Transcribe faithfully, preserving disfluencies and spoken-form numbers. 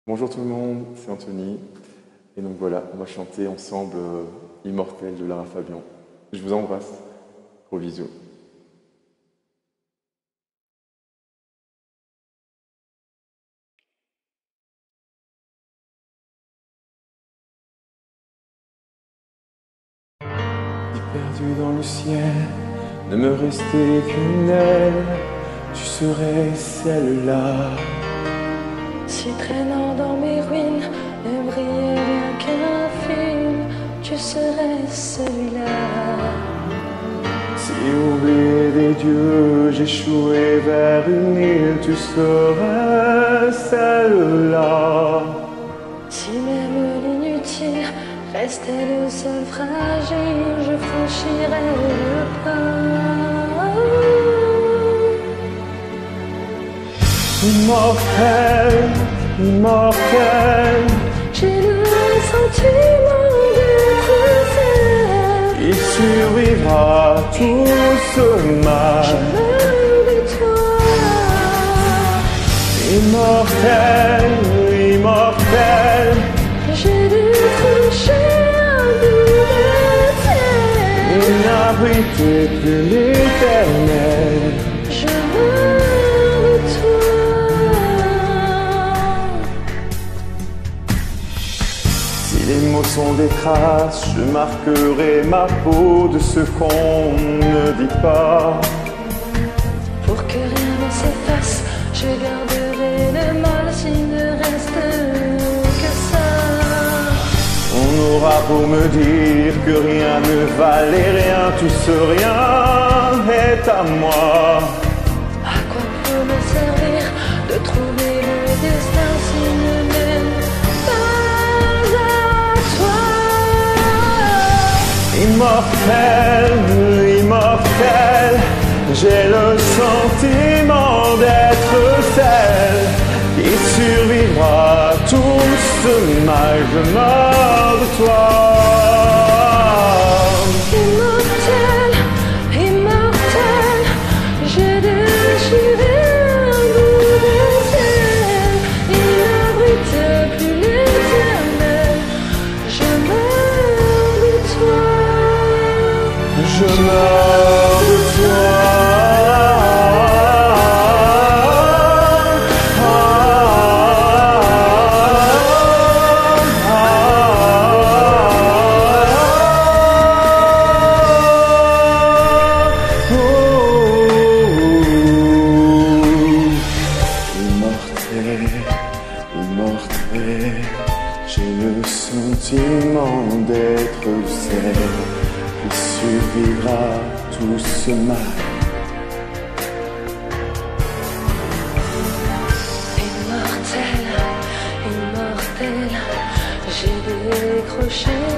Bonjour tout le monde, c'est Anthony. Et donc voilà, on va chanter ensemble euh, Immortel de Lara Fabian. Je vous embrasse. Gros bisous. Si perdu dans le ciel, ne me restait qu'une aile, tu serais celle-là. Si traînant dans mes ruines, ne brillait rien qu'un film, tu serais celui-là. Si oublié des dieux, j'échouais vers une île, tu serais celle-là. Si même l'inutile restait le seul fragile, je franchirais le pas. Immortel, immortel, j'ai le sentiment d'être celle. il survivra tout ce mal. Je meurs de toi. Immortel, immortel, J'ai dû trancher un bout de terre. il n'abritait plus l'éternel. Je meurs de toi. Si les mots sont des traces, je marquerai ma peau de ce qu'on ne dit pas. Pour que rien ne s'efface, je garderai le mal s'il ne reste que ça. On aura beau me dire que rien ne valait rien, tout ce rien est à moi. À quoi peut me servir de trouver le destin s'il ne mène pas à toi? Immortel, immortel, j'ai le sentiment d'être celle qui survivra à tout ce mal. Je meurs de toi. Immortel, immortel, j'ai déchiré un bout de ciel. Il n'abrite plus l'éternel. Je meurs de toi. Je meurs de toi. Immortel, immortel, j'ai le sentiment d'être celle qui survivra tout ce mal. Immortel, immortel, j'ai décroché